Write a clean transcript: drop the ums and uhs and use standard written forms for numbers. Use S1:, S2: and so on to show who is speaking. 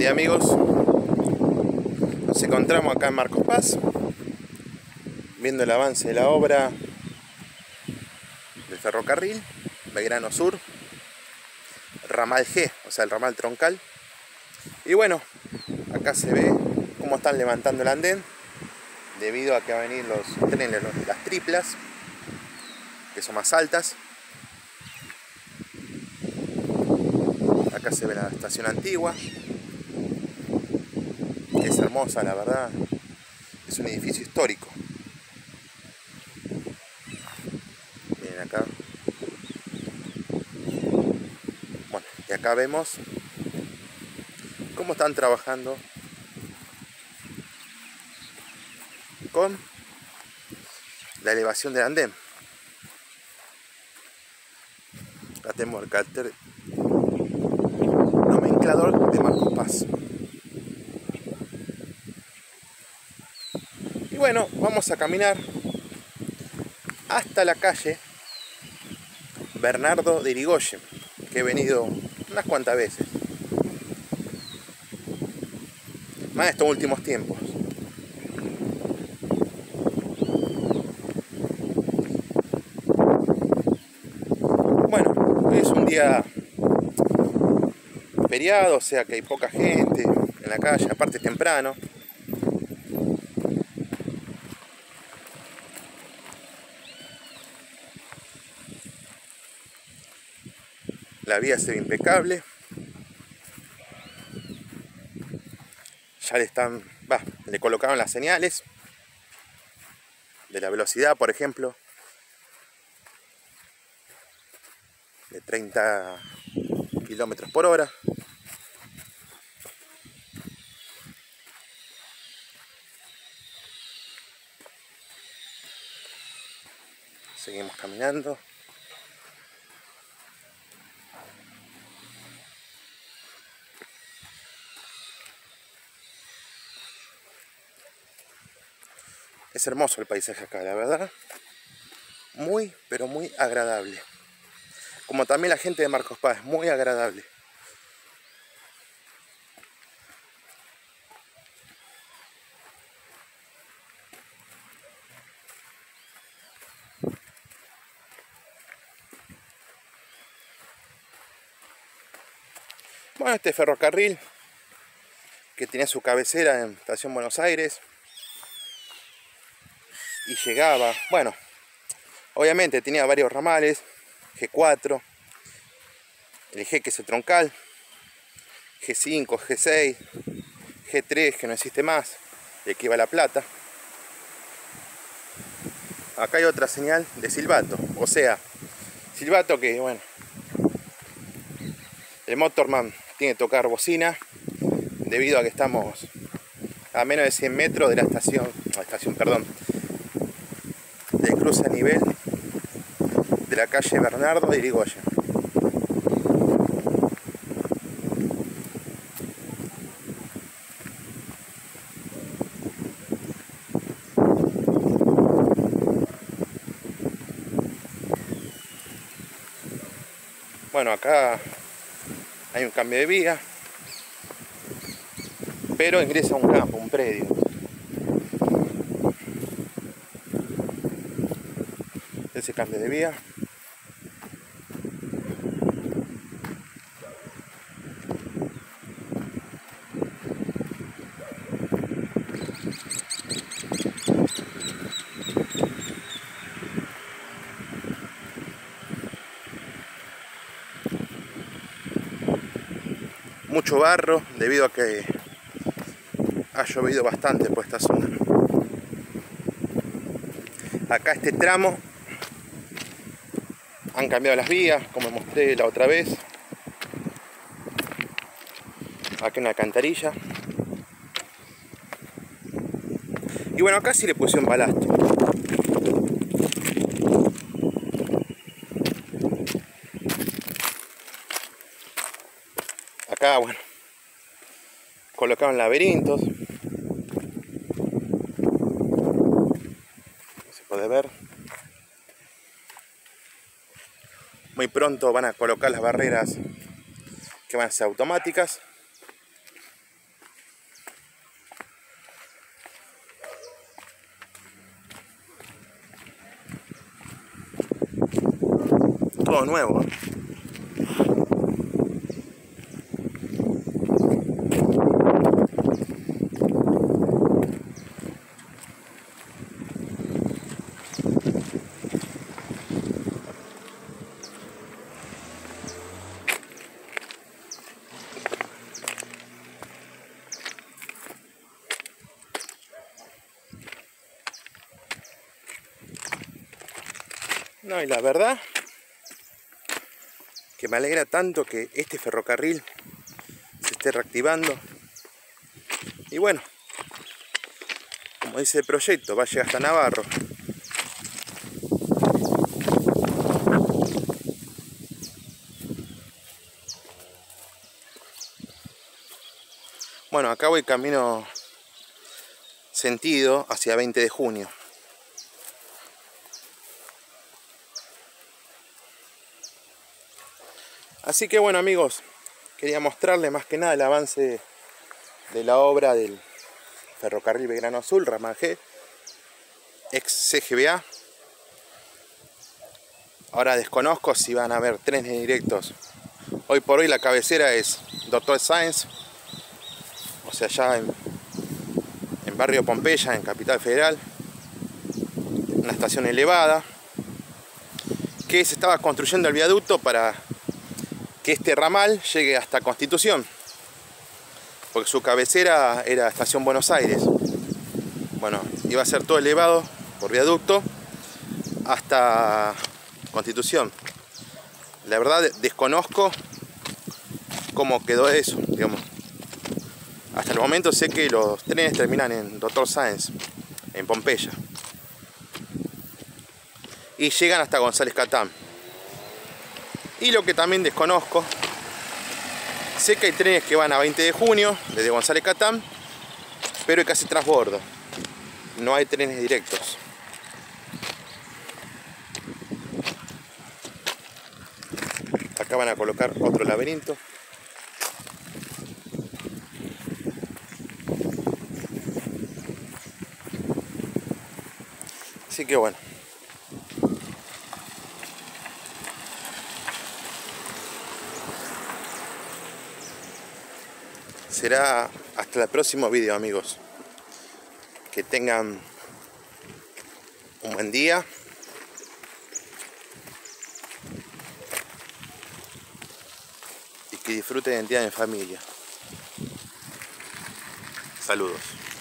S1: día amigos, nos encontramos acá en Marcos Paz viendo el avance de la obra del ferrocarril Belgrano Sur, ramal G, o sea el ramal troncal. Y bueno, acá se ve cómo están levantando el andén debido a que van a venir los trenes, las triplas, que son más altas. Acá se ve la estación antigua, que es hermosa, la verdad. Es un edificio histórico. Miren acá. Bueno, y acá vemos cómo están trabajando con la elevación del andén. Acá tenemos el cartel nomenclador de Marcos Paz. Y bueno, vamos a caminar hasta la calle Bernardo de Irigoyen, que he venido unas cuantas veces, más estos últimos tiempos. Bueno, hoy es un día feriado, o sea que hay poca gente en la calle, aparte es temprano. La vía se ve impecable. Ya le colocaron las señales de la velocidad, por ejemplo, de 30 kilómetros por hora. Seguimos caminando. Es hermoso el paisaje acá, la verdad. Muy, pero muy agradable. Como también la gente de Marcos Paz, muy agradable. Bueno, este ferrocarril que tenía su cabecera en Estación Buenos Aires y llegaba, bueno, obviamente tenía varios ramales, G4, el G que es el troncal, G5, G6, G3 que no existe más, el que iba a La Plata. Acá hay otra señal de silbato, o sea, silbato que, bueno, el motorman tiene que tocar bocina debido a que estamos a menos de 100 metros de la estación, del cruce a nivel de la calle Bernardo de Irigoyen. Bueno, acá hay un cambio de vía, pero ingresa a un campo, un predio. Ese cambio de vía. Mucho barro debido a que ha llovido bastante por esta zona. Acá este tramo han cambiado las vías, como mostré la otra vez. Acá una alcantarilla. Y bueno, acá sí le pusieron balasto. Acá, bueno, colocaron laberintos. Se puede ver. Muy pronto van a colocar las barreras que van a ser automáticas. todo nuevo. No, y la verdad que me alegra tanto que este ferrocarril se esté reactivando. Y bueno, como dice el proyecto, va a llegar hasta Navarro. Bueno, acá voy camino sentido hacia 20 de junio. Así que bueno, amigos, quería mostrarles más que nada el avance de la obra del ferrocarril Belgrano Azul, ramal G, ex CGVA. Ahora desconozco si van a haber trenes directos. Hoy por hoy la cabecera es Dr. Sáenz, o sea, ya en barrio Pompeya, en Capital Federal, una estación elevada, que se estaba construyendo el viaducto para que este ramal llegue hasta Constitución, porque su cabecera era Estación Buenos Aires. Bueno, iba a ser todo elevado por viaducto hasta Constitución. La verdad desconozco cómo quedó eso, digamos. Hasta el momento sé que los trenes terminan en Dr. Sáenz, en Pompeya, y llegan hasta González Catán. Y lo que también desconozco, sé que hay trenes que van a 20 de junio desde González Catán, pero hay que hacer transbordo, no hay trenes directos. Acá van a colocar otro laberinto. Así que bueno. Será hasta el próximo vídeo, amigos. Que tengan un buen día. Y que disfruten el día en familia. Saludos.